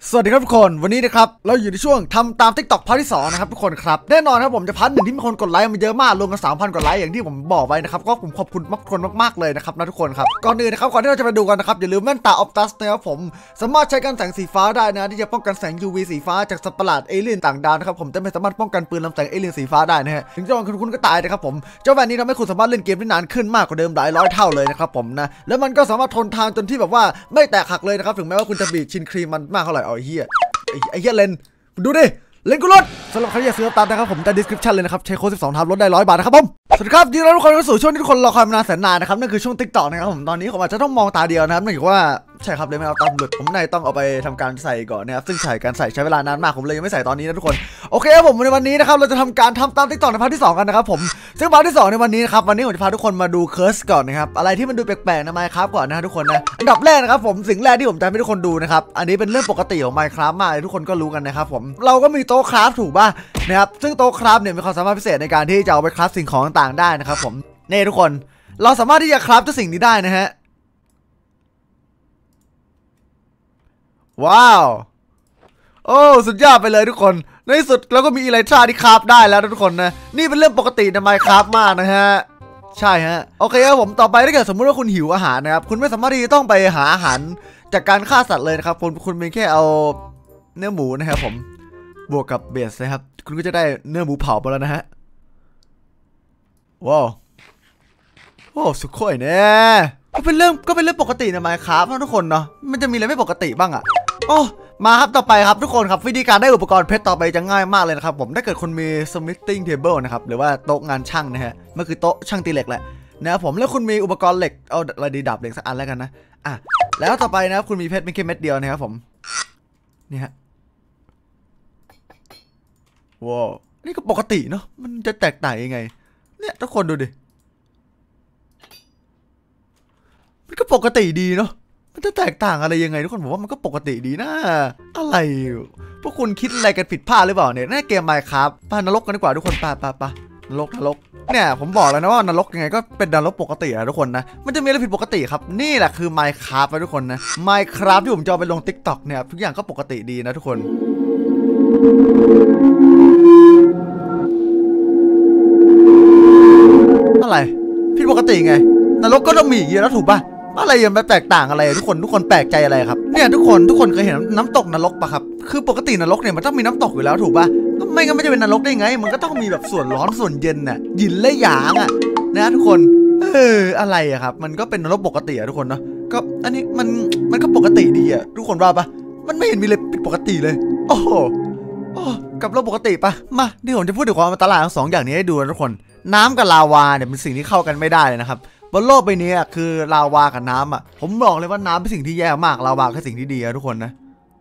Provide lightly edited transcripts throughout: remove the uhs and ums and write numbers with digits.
สวัสดีครับทุกคนวันนี้นะครับเราอยู่ในช่วงทำตาม TikTok พาร์ทที่2นะครับทุกคนครับแน่นอนครับผมจะพาร์ทหนึ่งที่มีคนกดไลค์มาเยอะมากรวมกัน 3,000 กว่าไลค์อย่างที่ผมบอกไว้นะครับก็ผมขอบคุณคนมากๆเลยนะครับนะทุกคนครับก่อนอื่นนะครับก่อนที่เราจะไปดูกันนะครับอย่าลืมแว่นตา Optus นะครับผมสามารถใช้กันแสงสีฟ้าได้นะที่จะป้องกันแสง UV สีฟ้าจากสัตว์ประหลาดเอเลี่ยนต่างดาวนะครับผมจะไม่สามารถป้องกันปืนลำแสงเอเลี่ยนสีฟ้าได้นะฮะถึงจะโดนคุณก็ตายนะครับผมเจ้าแว่นนี้ทำให้คุณสามารถเล่นเกมได้นานขึ้นมากกว่าเดิมหลายร้อยเท่าเลยนะครับผมนะแล้วมันก็สามารถทนทานจนที่แบบว่าไม่แตกหักเลยนะครับถึงแม้ว่าคุณจะบีบชินครีมมันมากเท่าไหร่เอาไอ้เหี้ยเลนดูดิเลนกูลดสำหรับใครอยากซื้อตามนะครับผมใต้ description เลยนะครับใช้โค้ด12ทำลดได้100 บาทนะครับผมสวัสดีครับยินดีต้อนรับทุกคนเข้าสู่ช่วงที่ทุกคนรอคอยมานานแสนนานนะครับนั่นคือช่วง TikTok นะครับผมตอนนี้ผมอาจจะต้องมองตาเดียวนะครับเนื่องจากว่าใช่ครับเลยไม่เอาตามหลุดผมในต้องเอาไปทำการใส่ก่อนนะครับซึ่งการใส่ใช้เวลานานมากผมเลยยังไม่ใส่ตอนนี้นะทุกคนโอเคครับผมในวันนี้นะครับเราจะทำการทำตาม TikTok ในพาร์ทที่2กันนะครับผมซึ่งพาร์ทที่2ในวันนี้นะครับวันนี้ผมจะพาทุกคนมาดูเคิร์สก่อนนะครับอะไรที่มันดูแปลกๆใน Minecraft ก่อนนะทุกคนนะอันดับแรกนะครับผมสิ่งแรกที่ผมจะให้ทุกคนดูนะครับอันนี้เป็นเรื่องปกติของ Minecraft มากทุกคนก็รู้กันนะครับผมเราก็มีโต๊ะคราฟถูกป่ะนะครับซึ่งโต๊ะคราฟเนี่ยมีความสามารถพิเศษในการที่จะเอาไปคราฟสิ่งของต่างๆได้นะครับผมนี่ทุกคนเราสามารถที่จะคราฟทุกสิ่งนี้ได้นะฮะว้าวโอ้สุดยอดไปเลยทุกคนในที่สุดเราก็มีอีไลทราที่คราฟได้แล้วทุกคนนะนี่เป็นเรื่องปกติใน Minecraft มากนะฮะใช่ฮะโอเคครับผมต่อไปถ้าเกิดสมมุติว่าคุณหิวอาหารนะครับคุณไม่สามารถที่จะต้องไปหาอาหารจากการฆ่าสัตว์เลยนะครับคุณเพียงแค่เอาเนื้อหมูนะครับผมบวกกับเบสนะครับคุณก็จะได้เนื้อหมูเผาไปแล้วนะฮะว้าวโอ้สุดโคตรเนี่ยก็เป็นเรื่องปกติใน Minecraft นะทุกคนเนาะมันจะมีอะไรไม่ปกติบ้างอะโอ้มาครับต่อไปครับทุกคนครับวิธีการได้อุปกรณ์เพชรต่อไปจะง่ายมากเลยนะครับผมถ้าเกิดคุณมี smithing table นะครับหรือว่าโต๊ะงานช่างนะฮะมันคือโต๊ะช่างตีเหล็กแหละนะครับผมแล้วคุณมีอุปกรณ์เหล็กเอาอะไรดีดาบเหล็กสักอันแล้วกันนะแล้วต่อไปนะครับคุณมีเพชรเป็นแค่เม็ดเดียวนะครับผมนี่ฮะว้าวนี่ก็ปกติเนาะมันจะแตกต่างยังไงเนี่ยทุกคนดูดิมันก็ปกติดีเนาะมันจะแตกต่างอะไรยังไงทุกคนผมว่ามันก็ปกติดีนะอะไรพวกคุณคิดอะไรกันผิดพลาดหรือเปล่าเนี่ยในเกม Minecraft ไปนรกกันดีกว่าทุกคนไปนรกเนี่ยผมบอกแล้วนะว่านรกยังไงก็เป็นนรกปกตินะทุกคนนะมันจะมีอะไรผิดปกติครับนี่แหละคือ Minecraft นะทุกคนนะ Minecraft ที่ผมจะเอาไปลง TikTok เนี่ยทุกอย่างก็ปกติดีนะทุกคนอะไรผิดปกติไงนรกก็ต้องมีอย่างนี้แล้วถูกป่ะอะไรยังไม่แตกต่างอะไรทุกคนแปลกใจอะไรครับเนี่ยทุกคนเคยเห็นน้ำตกนรกป่ะครับคือปกตินรกเนี่ยมันต้องมีน้ำตกอยู่แล้วถูกป่ะไม่งั้นไม่จะเป็นนรกได้ไงมันก็ต้องมีแบบส่วนร้อนส่วนเย็นน่ะหยินและหยางอ่ะนะทุกคนอะไรอะครับมันก็เป็นนรกปกติอะทุกคนเนาะก็อันนี้มันก็ปกติดีอะทุกคนว่าป่ะมันไม่เห็นมีอะไรผิดปกติเลยโอ้โหกับโลกปกติป่ะมาที่ผมจะพูดถึงความอันตรายของ2อย่างนี้ให้ดูนะทุกคนน้ำกับลาวาเนี่ยเป็นสิ่งที่เข้ากันไม่ได้เลยนะครับบนโลกใบนี้คือลาวากับน้ำอ่ะผมบอกเลยว่าน้ำเป็นสิ่งที่แย่มากลาวาคือสิ่งที่ดีอะทุกคนนะ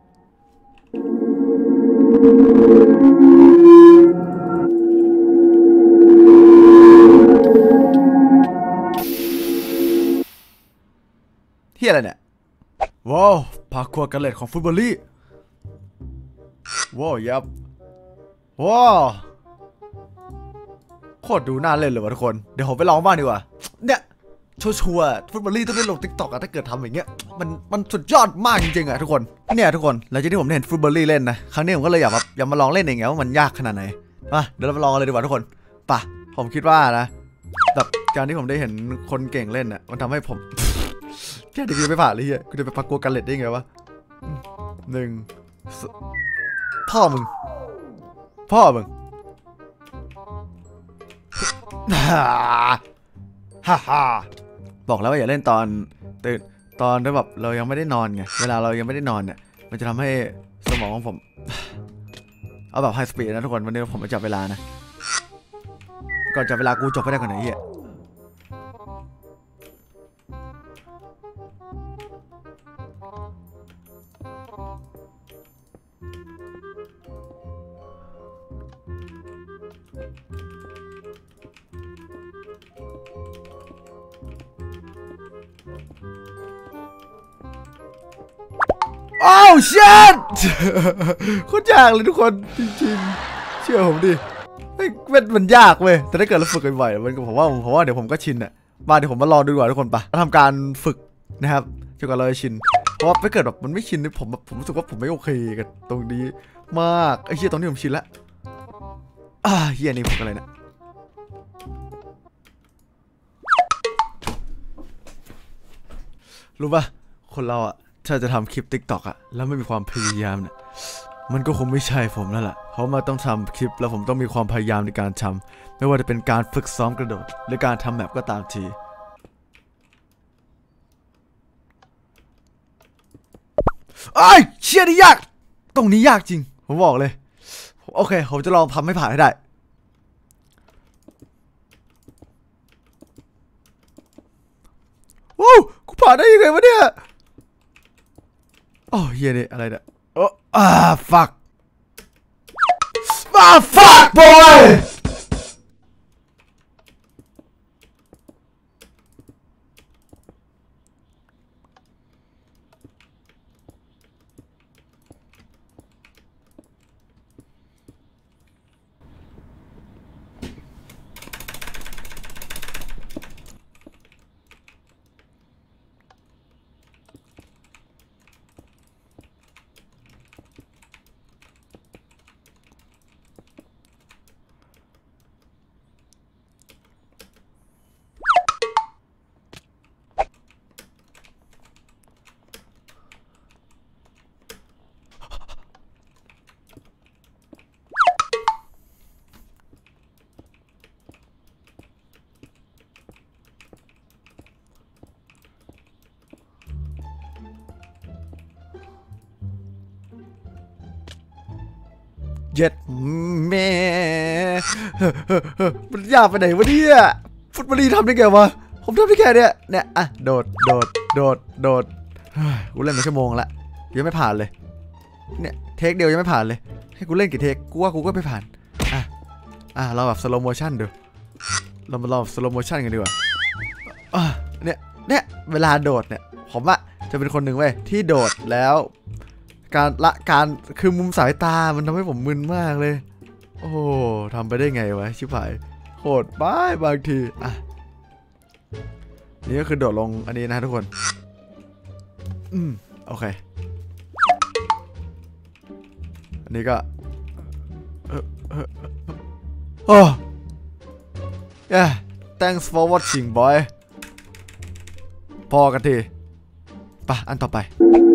ที่อะไรเนี่ยว้าวพาคัวกันเล็ดของฟุตบอลลี่ว้าวยับว้าวโคตรดูน่าเล่นเลยวะทุกคนเดี๋ยวผมไปลองบ้างดีกว่าเนี่ยชัวร์ฟุตบอลลี่ต้องได้ลง TikTok อะถ้าเกิดทำอย่างเงี้ยมันสุดยอดมากจริงๆอะทุกคนเนี่ยทุกคนหลังจากที่ผมเห็นฟุตบอลลี่เล่นนะครั้งนี้ผมก็เลยอยากมาลองเล่นเองไงว่ามันยากขนาดไหนมาเดี๋ยวเราไปลองเลยดีกว่าทุกคนป่ะผมคิดว่านะแบบการที่ผมได้เห็นคนเก่งเล่นอะมันทำให้ผมแค่เด็กไม่ผ่านเลยเฮียกูจะไปพักกัวกันเล็ดได้ไงวะพ่อมึงฮ่าบอกแล้วว่าอย่าเล่นตอนตื่นตอนที่แบบเรายังไม่ได้นอนไงเวลาเรายังไม่ได้นอนเนี่ยมันจะทำให้สมองของผมเอาแบบไฮสปีดนะทุกคนวันนี้ผมมาจับเวลานะก่อนจับเวลากูจบไปได้ก่อนไหนเฮียโอ้ชิตโคตรยากเลยทุกคนจริงๆเชื่อผมดิมันยากเว้ยแต่ถ้าเกิดเราฝึกบ่อยๆมันผมว่าเดี๋ยวผมก็ชินอ่ะมาเดี๋ยวผมมาลองดูดีกว่าทุกคนปะทำการฝึกนะครับจนกว่าเราจะชินเพราะว่าถ้าเกิดแบบมันไม่ชินผมรู้สึกว่าผมไม่โอเคกับตรงนี้มากไอ้เหี้ยตรงนี้ผมชินละเหี้ยนี่ผมอะไรนะรู้ป่ะคนเราอะถ้าจะทำคลิป TikTok อะแล้วไม่มีความพยายามเนี่ยมันก็คงไม่ใช่ผมแล้วล่ะเพราะมาต้องทำคลิปแล้วผมต้องมีความพยายามในการทำไม่ว่าจะเป็นการฝึกซ้อมกระโดดหรือการทำแมปก็ตามทีไอ้เชี่ยนี่ยากตรงนี้ยากจริงผมบอกเลยโอเคผมจะลองทำให้ผ่านให้ได้ว้าวกูผ่านได้ยังไงวะเนี่ยโอ้เฮียนี่อะไรเนี่ยfuck fuck boyเย็ดแม่มันยากไปไหนวะเนี่ยฟุตบอลลีทำได้ไงวะผมทำได้แค่เนี้ยโดดกูเล่นมาชั่วโมงละยังไม่ผ่านเลยเนี่ยเทคเดียวยังไม่ผ่านเลยให้กูเล่นกี่เทคกูว่ากูก็ไม่ผ่านเราแบบสโลโมชั่นดูเรามาลองสโลโมชั่นกันดีกว่าเนี่ยเวลาโดดเนี่ยผมอะจะเป็นคนหนึ่งเว้ยที่โดดแล้วการคือมุมสายตามันทำให้ผมมึนมากเลยโอ้ทำไปได้ไงวะชิบหายโหดบ้าบางทีนี่ก็คือโดดลงอันนี้นะทุกคนโอเคอันนี้ก็yeah thanks for watching boy พอกันทีป่ะอันต่อไป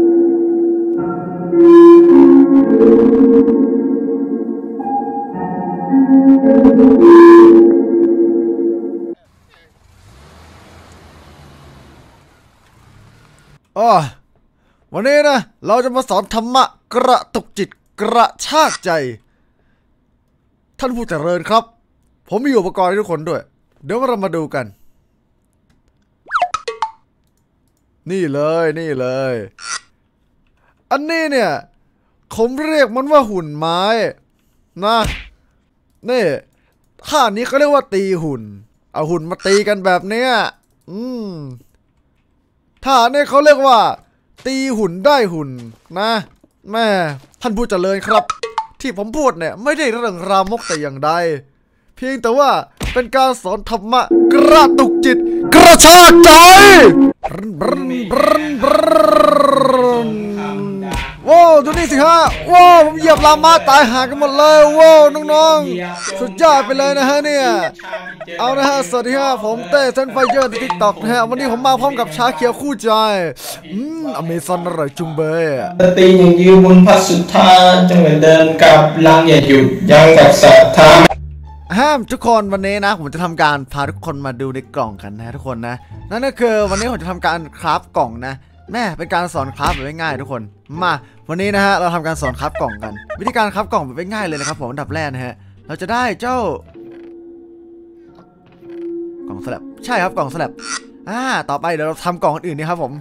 วันนี้นะเราจะมาสอนธรรมะกระตุกจิตกระชากใจท่านผู้เจริญครับผมมีอุปกรณ์ให้ทุกคนด้วยเดี๋ยวเรามาดูกันนี่เลยอันนี้เนี่ยผมเรียกมันว่าหุ่นไม้นะนี่ท่านี้เขาเรียกว่าตีหุ่นเอาหุ่นมาตีกันแบบเนี้ยท่านี้เขาเรียกว่าตีหุ่นได้หุ่นนะแม่ท่านผู้เจริญครับที่ผมพูดเนี่ยไม่ได้เรื่องรามกแต่อย่างใดเพียงแต่ว่าเป็นการสอนธรรมะกระตุกจิตกระชากใจว้าวดูนี่สิฮะว้าวผมเหยียบลามาตายหากันหมดเลยว้าวน้องๆสุดยอดไปเลยนะฮะเนี่ยเอานะฮะสวัสดีฮะผมเต้เซนไฟเยอร์ใน TikTok นะฮะวันนี้ผมมาพร้อมกับชาเขียวคู่ใจอเมซอนอร่อยจุงเบยตีอย่างยืนบนพัสุธาจังเหมือนเดินกับลังอย่าหยุดยังกับศรัทธาทุกคนวันนี้นะผมจะทำการพาทุกคนมาดูในกล่องกันนะทุกคนนะนั่นก็คือวันนี้ผมจะทำการคราฟกล่องนะแม่เป็นการสอนคราฟแบบง่ายๆทุกคนมาวันนี้นะฮะเราทำการสอนคราฟกล่องกันวิธีการคราฟกล่องแบบง่ายๆเลยนะครับผมอันดับแรกนะฮะเราจะได้เจ้ากล่องสลับใช่ครับกล่องสลับต่อไปเดี๋ยวเราทำกล่องอื่นนี่ครับผม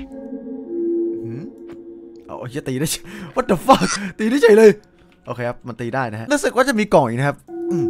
จะตีได้ What the fuck ตีได้เฉยเลยโอเคครับมันตีได้นะฮะรู้สึกว่าจะมีกล่องอีกนะครับ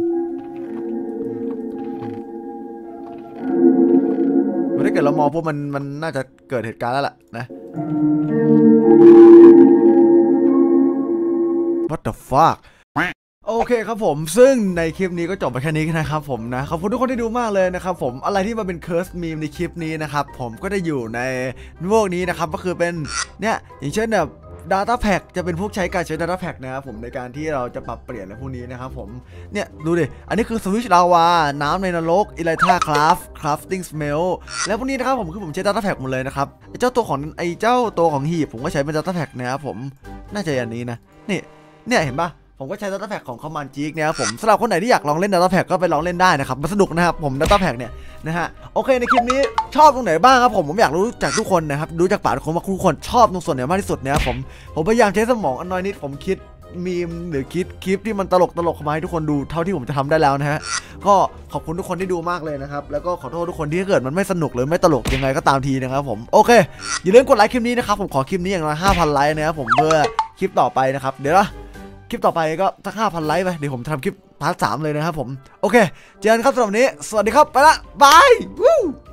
ถ้าเกิดเรามองพวกมันน่าจะเกิดเหตุการณ์แล้วล่ะนะ What the fuck โอเคครับผมซึ่งในคลิปนี้ก็จบไปแค่นี้นะครับผมนะขอบคุณทุกคนที่ดูมากเลยนะครับผมอะไรที่มาเป็นเคิร์สมีมในคลิปนี้นะครับผมก็ได้อยู่ในพวกนี้นะครับก็คือเป็นเนี่ยอย่างเช่นแบบ Data Pack จะเป็นพวกใช้การใช้ Data Pack นะครับผมในการที่เราจะปรับเปลี่ยนอะไรพวกนี้นะครับผมเนี่ยดูดิอันนี้คือสวิชลาวาน้ำในนรกอิไลท่าคราฟติ้งสเมลแล้วพวกนี้นะครับผมคือผมใช้ Data Pack หมดเลยนะครับไอ้เจ้าตัวของหีบผมก็ใช้เป็น Data Pack นะครับผมน่าจะอันนี้นะเนี่ยเห็นปะผมก็ใช้ Data Pack ของ Command Geek นะครับผมสำหรับคนไหนที่อยากลองเล่น Data Pack ก็ไปลองเล่นได้นะครับมันสนุกนะครับผม Data Pack เนี่ยนะฮะโอเคในคลิปนี้ชอบตรงไหนบ้างครับผมอยากรู้จากทุกคนนะครับรู้จากปากทุกคนว่าทุกคนชอบตรงส่วนไหนมากที่สุดนะครับผมพยายามใช้สมองอันน้อยนิดผมคิดมีมหรือคิดคลิปที่มันตลกมาให้ทุกคนดูเท่าที่ผมจะทำได้แล้วนะฮะก็ขอบคุณทุกคนที่ดูมากเลยนะครับแล้วก็ขอโทษทุกคนที่เกิดมันไม่สนุกหรือไม่ตลกยังไงก็ตามทีนะครับผมโอเคอย่าลืมกดไลค์คลิปนี้นะครับผมขอคลิปนี้อย่างน้อย 5,000 ไลค์นะครับผมเพื่อคลิปต่อไปนะครับเดี๋ยวนะคลิปต่อไปก็สัก 5,000 ไลค์ไปเดี๋ยวผมทำคลิปพาร์ท 3เลยนะครับผมโอเคเจอกันครับสำหรับวันนี้สวัสดีครับไปละบาย